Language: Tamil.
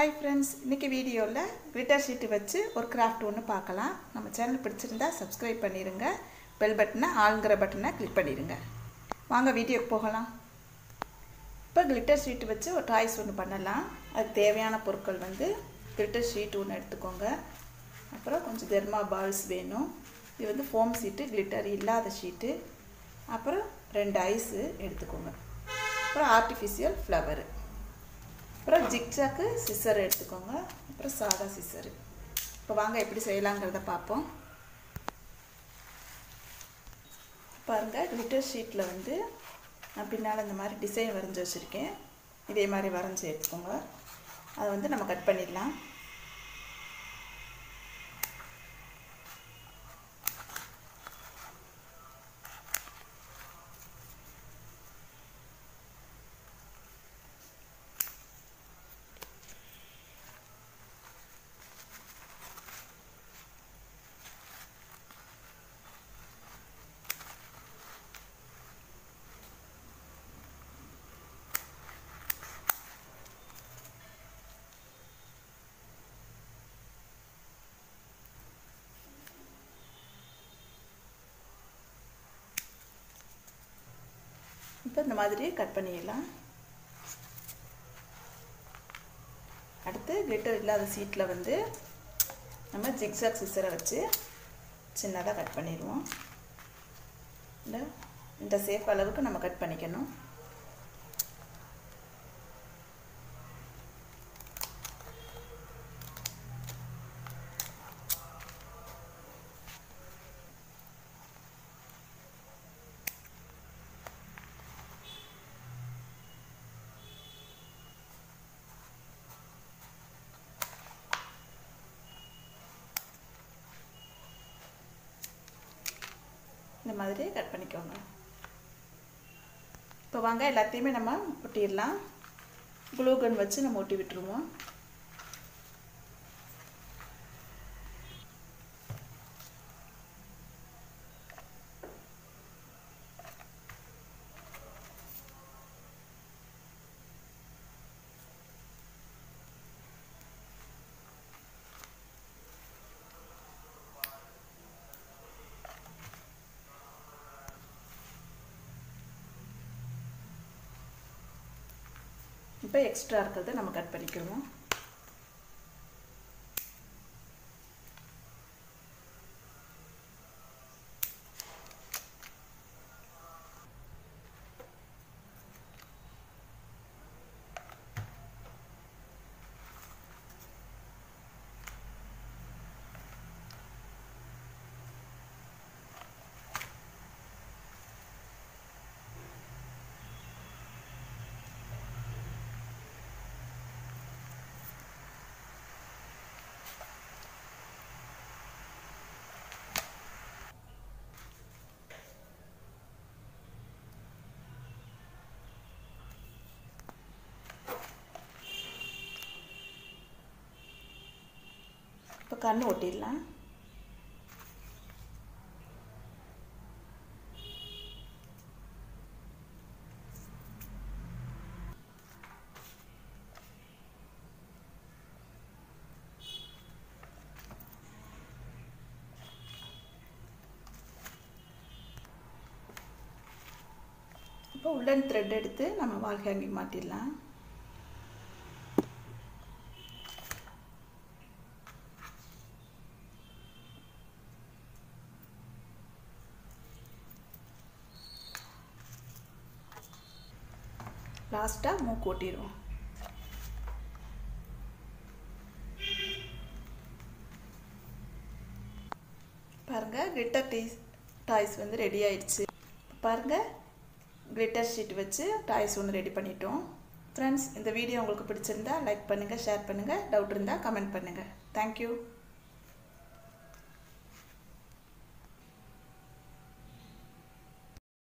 Hi friends, இன்னைக்கு வீடியோல glitter sheet வச்சு ஒரு கிராஃப்ட் ஒன்னு பார்க்கலாம். நம்ம சேனல் பிடிச்சிருந்தா subscribe பண்ணிருங்க. பெல் பட்டனை ஆல்ங்கற பட்டனை கிளிக் பண்ணிருங்க. வாங்க வீடியோக்கு போகலாம். இப்போ glitter sheet வச்சு ஒரு டாய்ஸ் ஒன்னு பண்ணலாம். அதுக்கு தேவையான பொருட்கள் வந்து glitter sheet ஒன்னு எடுத்துக்கோங்க. அப்புறம் கொஞ்சம் தெர்மா பால்ஸ் வேணும். இது வந்து foam sheet, glitter இல்லாத sheet. அப்புறம் ரெண்டு ஐஸ் எடுத்துக்கோங்க. அப்புறம் artificial flower. அப்புறம் ஜிக்ஜாக் சிசர் எடுத்துக்கோங்க. அப்புறம் சாதா சிசர். இப்போ வாங்க எப்படி செய்யலாம்ங்கறத பாப்போம். பாருங்க glitter sheetல வந்து நான் பின்னால இந்த மாதிரி டிசைன் வரைஞ்சு வச்சிருக்கேன். இதே மாதிரி வரைஞ்சு எடுத்துக்கோங்க. அதை வந்து நம்ம கட் பண்ணிடலாம். இப்போ இந்த மாதிரி கட் பண்ணிடலாம். அடுத்து glitter இல்லாத சீட்ல வந்து நம்ம ஜிக்ஸாக் சிசரை வச்சு சின்னதா கட் பண்ணிடுவோம். இந்த ஷேப் அளவுக்கு நம்ம கட் பண்ணிக்கணும். இந்த மாதிரி கட் பண்ணிக்கோங்க. இப்போ வாங்க எல்லாத்தையுமே நம்ம ஒட்டிடலாம். க்ளூ கன் வச்சு நம்ம ஒட்டி விட்டுருவோம். இப்போ எக்ஸ்ட்ரா இருக்கிறத நம்ம கட் பண்ணிக்குவோம். இப்போ கண்ணு ஒட்டிடலாம். இப்போ உள்ளன் த்ரெட் எடுத்து நம்ம வால் ஹேங்கிங் மாட்டிடலாம். லாஸ்டா மூக்கு ஒட்டிடுவோம். பாருங்க glitter டாய்ஸ் வந்து ரெடி ஆயிடுச்சு. பாருங்க glitter sheet வச்சு டாய்ஸ் ஒன்று ரெடி பண்ணிட்டோம். ஃப்ரெண்ட்ஸ், இந்த வீடியோ உங்களுக்கு பிடிச்சிருந்தா லைக் பண்ணுங்க, ஷேர் பண்ணுங்க, டவுட் இருந்தா கமெண்ட் பண்ணுங்க. Thank you.